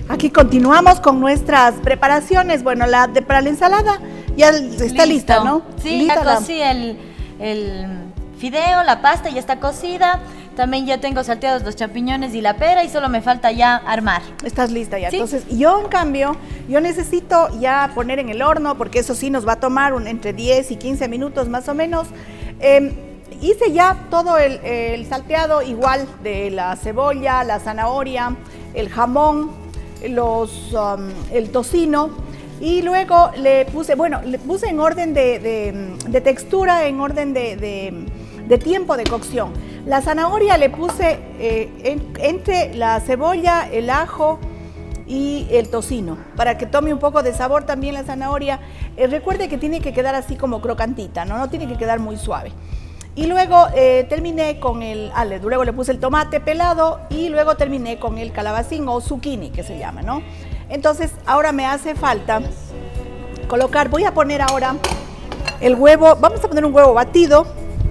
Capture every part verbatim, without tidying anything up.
Aquí continuamos con nuestras preparaciones. Bueno, la de para la ensalada ya está Listo. lista, ¿no? Sí, Lista ya la- cocí el, el fideo, la pasta ya está cocida. También ya tengo salteados los champiñones y la pera y solo me falta ya armar. Estás lista ya. Sí. Entonces, yo en cambio, yo necesito ya poner en el horno, porque eso sí nos va a tomar un, entre diez y quince minutos más o menos. Eh, hice ya todo el, el salteado igual de la cebolla, la zanahoria, el jamón, los, um, el tocino. Y luego le puse, bueno, le puse en orden de, de, de textura, en orden de, de, de tiempo de cocción. La zanahoria le puse eh, en- entre la cebolla, el ajo y el tocino, para que tome un poco de sabor también la zanahoria. Eh, recuerde que tiene que quedar así como crocantita, ¿no? No tiene que quedar muy suave. Y luego eh, terminé con el, ah, le- luego le puse el tomate pelado y luego terminé con el calabacín o zucchini, que se llama, ¿no? Entonces ahora me hace falta colocar, voy a poner ahora el huevo, vamos a poner un huevo batido.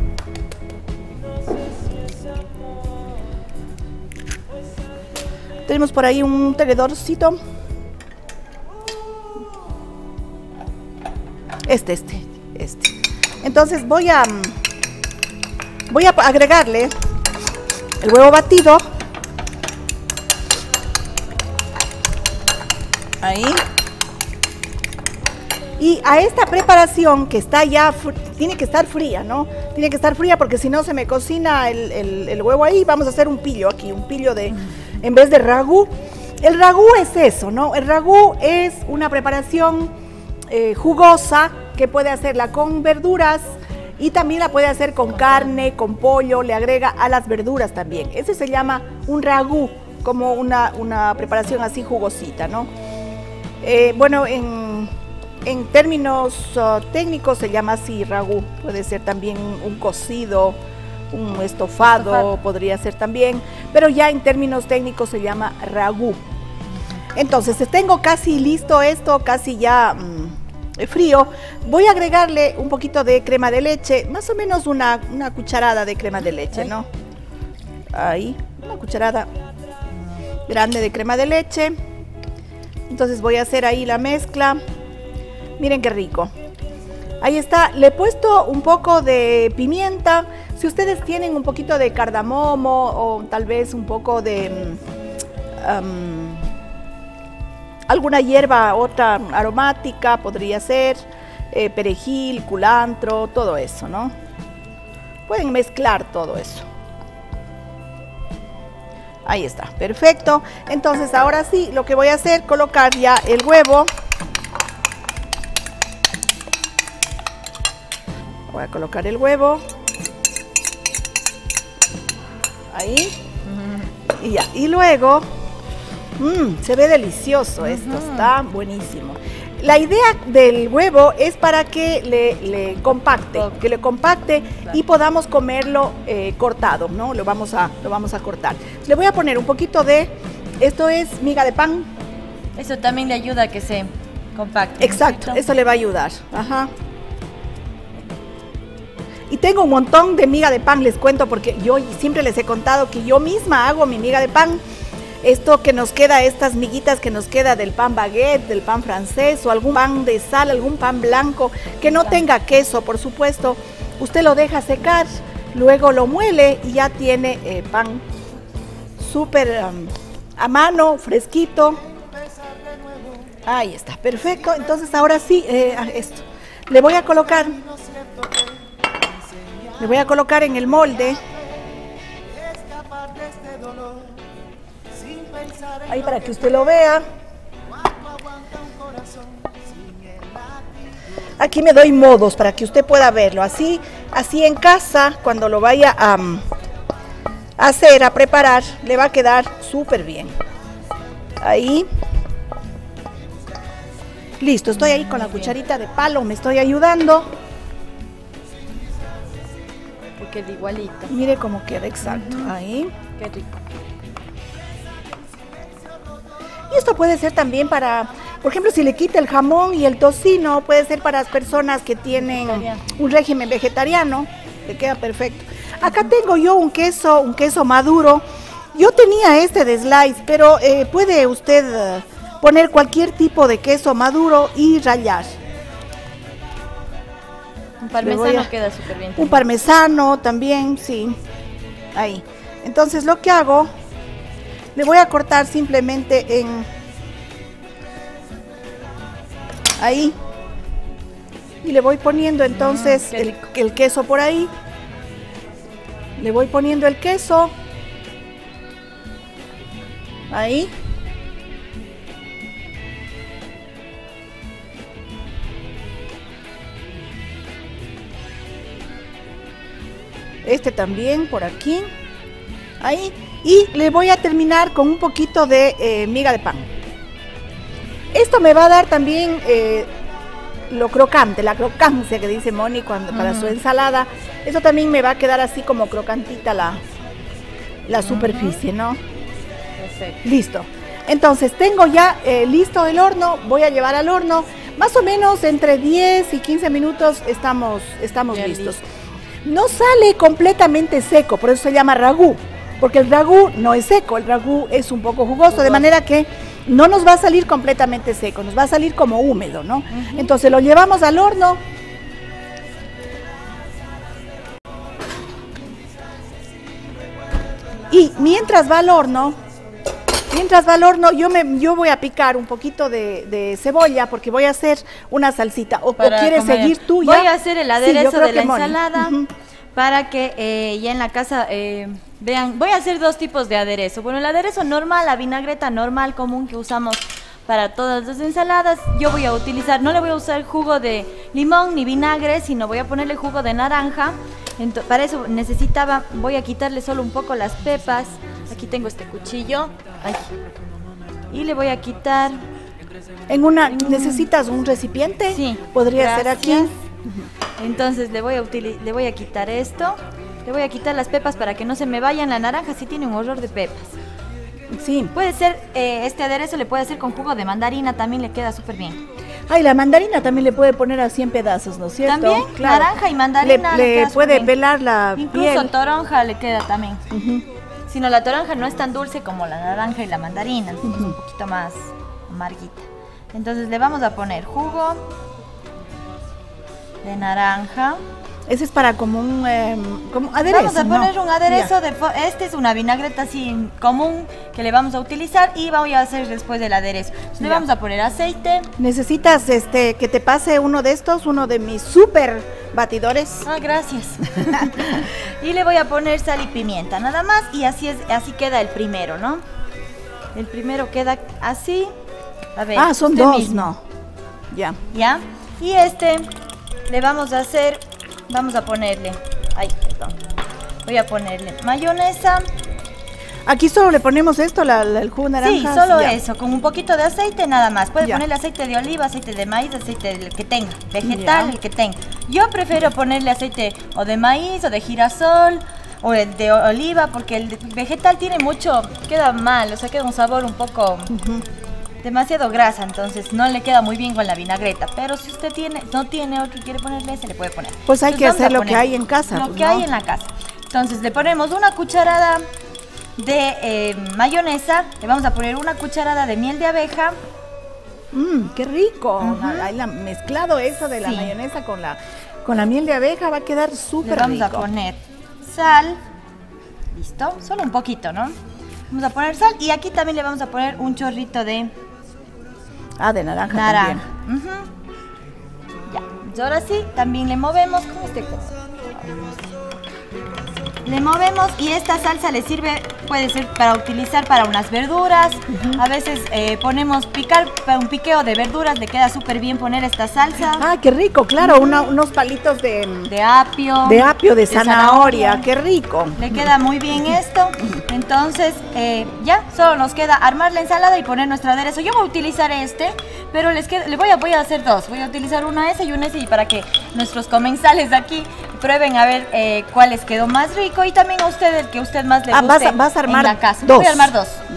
Tenemos por ahí un tenedorcito. Este, este, este. Entonces voy a, voy a agregarle el huevo batido. Ahí. Y a esta preparación que está ya, fr- tiene que estar fría, ¿no? Tiene que estar fría porque si no se me cocina el, el- el huevo ahí. Vamos a hacer un pillo aquí, un pillo de, en vez de ragú. El ragú es eso, ¿no? El ragú es una preparación eh, jugosa que puede hacerla con verduras y también la puede hacer con carne, con pollo, le agrega a las verduras también. Ese se llama un ragú, como una, una preparación así jugosita, ¿no? Eh, bueno, en, en términos uh, técnicos se llama así ragú. Puede ser también un cocido, un estofado, Estofado. podría ser también, pero ya en términos técnicos se llama ragú. Entonces, tengo casi listo esto, casi ya mm, frío. Voy a agregarle un poquito de crema de leche, más o menos una, una cucharada de crema de leche, ¿no? Ahí, una cucharada grande de crema de leche. Entonces voy a hacer ahí la mezcla. Miren qué rico. Ahí está, le he puesto un poco de pimienta. Si ustedes tienen un poquito de cardamomo o tal vez un poco de mm, um, alguna hierba, otra aromática, podría ser eh, perejil, culantro, todo eso, ¿no? Pueden mezclar todo eso. Ahí está, perfecto. Entonces ahora sí, lo que voy a hacer, colocar ya el huevo. Voy a colocar el huevo. Ahí. Y ya. Y luego, mmm, se ve delicioso esto, está buenísimo. La idea del huevo es para que le, le compacte, que le compacte y podamos comerlo eh, cortado, ¿no? Lo vamos a, lo vamos a cortar. Le voy a poner un poquito de, esto es miga de pan. Eso también le ayuda a que se compacte. Exacto, ¿no es eso le va a ayudar. Ajá. Y tengo un montón de miga de pan, les cuento, porque yo siempre les he contado que yo misma hago mi miga de pan. Esto que nos queda, estas miguitas que nos queda del pan baguette, del pan francés o algún pan de sal, algún pan blanco que no tenga queso, por supuesto. Usted lo deja secar, luego lo muele y ya tiene eh, pan súper um, a mano, fresquito. Ahí está, perfecto. Entonces ahora sí, eh, esto. Le voy a colocar, le voy a colocar en el molde. Ahí para que usted lo vea. Aquí me doy modos para que usted pueda verlo. Así, así en casa, cuando lo vaya a, a hacer, a preparar, le va a quedar súper bien. Ahí. Listo, estoy ahí con la cucharita de palo, me estoy ayudando. Porque queda igualito. Mire cómo queda, exacto. Ujú. Ahí. Qué rico. Y esto puede ser también para, por ejemplo, si le quita el jamón y el tocino, puede ser para las personas que tienen Vegetariano. un régimen vegetariano, le queda perfecto. Acá tengo yo un queso, un queso maduro. Yo tenía este de slice, pero eh, puede usted uh, poner cualquier tipo de queso maduro y rallar. Un parmesano a, queda súper bien. Un parmesano también, sí. Ahí. Entonces lo que hago, le voy a cortar simplemente en... ahí. Y le voy poniendo entonces mm, el, el queso por ahí. Le voy poniendo el queso. Ahí. Este también por aquí. Ahí. Y le voy a terminar con un poquito de eh, miga de pan. Esto me va a dar también eh, lo crocante, la crocancia que dice Moni cuando, uh-huh. para su ensalada. Eso también me va a quedar así como crocantita la, la superficie, uh-huh. ¿no? Perfecto. Listo. Entonces tengo ya eh, listo el horno, voy a llevar al horno. Más o menos entre diez y quince minutos estamos, estamos listos. Listo. No sale completamente seco, por eso se llama ragú, porque el ragú no es seco, el ragú es un poco jugoso, jugoso. De manera que no nos va a salir completamente seco, nos va a salir como húmedo, ¿no? Uh-huh. Entonces lo llevamos al horno. Y mientras va al horno, mientras va al horno, yo me yo voy a picar un poquito de, de cebolla porque voy a hacer una salsita. ¿O, o quieres comer. seguir tú ya? Voy a hacer el aderezo sí, de la ensalada uh-huh. para que eh, ya en la casa eh, vean. Voy a hacer dos tipos de aderezo. Bueno, el aderezo normal, la vinagreta normal común que usamos para todas las ensaladas. Yo voy a utilizar, no le voy a usar jugo de limón ni vinagre, sino voy a ponerle jugo de naranja. Entonces, para eso necesitaba, voy a quitarle solo un poco las pepas. Aquí tengo este cuchillo. Ay. Y le voy a quitar. En una, ¿necesitas un recipiente? Sí. Podría gracias. ser aquí. Entonces le voy a util- le voy a quitar esto. Le voy a quitar las pepas para que no se me vayan. La naranja sí tiene un horror de pepas. Sí. Puede ser, eh, este aderezo le puede hacer con jugo de mandarina, también le queda súper bien. Ay, la mandarina también le puede poner así en pedazos, ¿no es cierto? También, claro. Naranja y mandarina le, le, le queda puede bien. pelar la Incluso piel. toronja le queda también. Uh-huh. Sino la toronja no es tan dulce como la naranja y la mandarina, uh-huh. es un poquito más amarguita. Entonces le vamos a poner jugo de naranja. Ese es para como un eh, como aderezo. Vamos a poner ¿no? un aderezo, de, este es una vinagreta así común que le vamos a utilizar y voy a hacer después del aderezo. Entonces, le vamos a poner aceite. ¿Necesitas este que te pase uno de estos, uno de mis super batidores? Ah, gracias. Y le voy a poner sal y pimienta, nada más, y así es, así queda el primero, ¿no? El primero queda así. A ver, ah, son dos, mismo. no. Ya. Ya. Y este le vamos a hacer, vamos a ponerle, ay, perdón. Voy a ponerle mayonesa. Aquí solo le ponemos esto, la, la, el jugo de naranja. Sí, solo ya. eso, con un poquito de aceite nada más. Puede ya. ponerle aceite de oliva, aceite de maíz, aceite del que tenga, vegetal, ya. el que tenga. Yo prefiero ponerle aceite o de maíz o de girasol o el de oliva porque el vegetal tiene mucho, queda mal, o sea, queda un sabor un poco uh-huh. demasiado grasa, entonces no le queda muy bien con la vinagreta. Pero si usted tiene, no tiene otro y quiere ponerle, se le puede poner. Pues hay entonces que hacer lo que hay en casa. Lo pues, que ¿no? hay en la casa. Entonces le ponemos una cucharada de eh, mayonesa, le vamos a poner una cucharada de miel de abeja. Mmm, qué rico. Uh-huh. Hay la, mezclado eso de la sí. mayonesa con la, con la miel de abeja, va a quedar súper rico. Le vamos a poner sal, listo, solo un poquito, ¿no? Vamos a poner sal y aquí también le vamos a poner un chorrito de... Ah, de naranja, naranja. también. Uh-huh. Ya, y ahora sí, también le movemos con este coso. Le movemos y esta salsa le sirve, puede ser para utilizar para unas verduras. Uh-huh. A veces eh, ponemos picar para un piqueo de verduras, le queda súper bien poner esta salsa. Ah, qué rico, claro, uh-huh. una, unos palitos de, de apio. De apio, de, de zanahoria, zanahoria, qué rico. Le queda muy bien esto. Entonces, eh, ya, solo nos queda armar la ensalada y poner nuestro aderezo. Yo voy a utilizar este, pero les queda, le voy a, voy a hacer dos. Voy a utilizar una ese y una ese y para que nuestros comensales de aquí prueben a ver eh, cuál les quedó más rico y también a usted el que usted más le guste. Ah, vas a, vas a armar en la casa. dos. Voy a armar dos. Ya. Sí.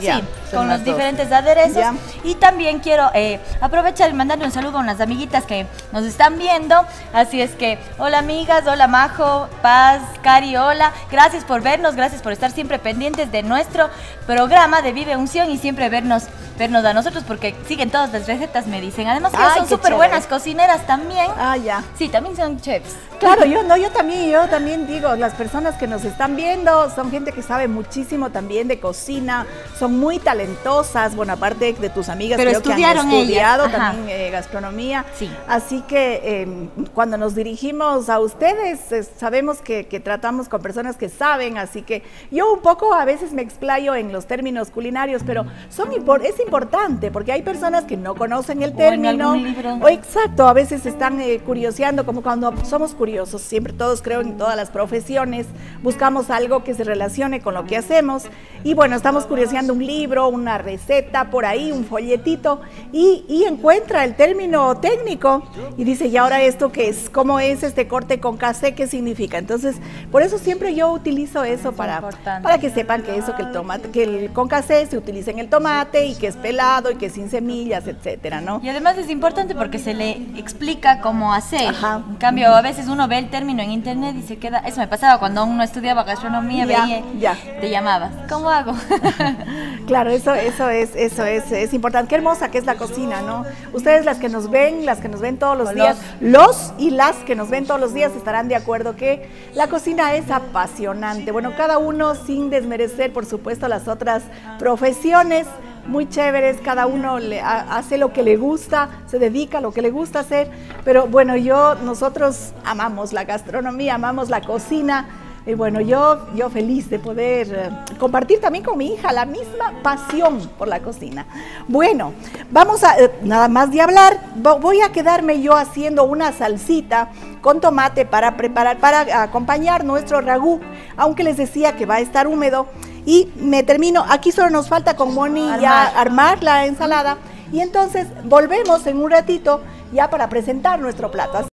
con los diferentes aderezos. Ya. Y también quiero eh, aprovechar y mandarle un saludo a unas amiguitas que nos están viendo. Así es que, hola amigas, hola Majo, Paz, Cari, hola. Gracias por vernos, gracias por estar siempre pendientes de nuestro programa de Vive Unción y siempre vernos vernos a nosotros porque siguen todas las recetas, me dicen. Además que son súper buenas cocineras también. Ah, ya. Sí, también son chefs. Claro, yo no, yo también, yo también digo, las personas que nos están viendo son gente que sabe muchísimo también de cocina, son muy talentosas, bueno, aparte de tus amigas Pero creo estudiaron que han estudiado ellas. también eh, gastronomía. Sí. Así que eh, cuando nos dirigimos a ustedes, eh, sabemos que, que tratamos con personas que saben, así que yo un poco a veces me explayo en los términos culinarios, pero son impor es importante porque hay personas que no conocen el término. O en algún libro. O exacto, a veces están eh, curioseando, como cuando somos curiosos, siempre todos creo en todas las profesiones, buscamos algo que se relacione con lo que hacemos y bueno, estamos curioseando un libro, una receta, por ahí, un folletito y, y encuentra el término técnico y dice, ¿y ahora esto qué es? ¿Cómo es este corte con casé? ¿Qué significa? Entonces, por eso siempre yo utilizo eso para, para que sepan que eso, que el tomate, que el con casé se utiliza en el tomate y que es pelado y que es sin semillas, etcétera, ¿no? Y además es importante porque se le explica cómo hacer. Ajá. En cambio, a veces uno ve el término en internet y se queda, eso me pasaba cuando uno estudiaba gastronomía, ya, veía, ya. te llamabas, ¿cómo hago? Claro, eso, eso es, eso es, es importante. Qué hermosa que es la cocina, ¿no? Ustedes las que nos ven, las que nos ven todos los o días, los. los y las que nos ven todos los días estarán de acuerdo que la cocina es apasionante. Bueno, cada uno sin desmerecer, por supuesto, las otras profesiones, muy chéveres, cada uno le a, hace lo que le gusta, se dedica a lo que le gusta hacer, pero bueno, yo, nosotros amamos la gastronomía, amamos la cocina, y bueno, yo, yo feliz de poder uh, compartir también con mi hija la misma pasión por la cocina. Bueno, vamos a, uh, nada más de hablar, voy a quedarme yo haciendo una salsita con tomate para preparar, para acompañar nuestro ragú, aunque les decía que va a estar húmedo. Y me termino, aquí solo nos falta con Moni armar. ya armar la ensalada y entonces volvemos en un ratito ya para presentar nuestro plato.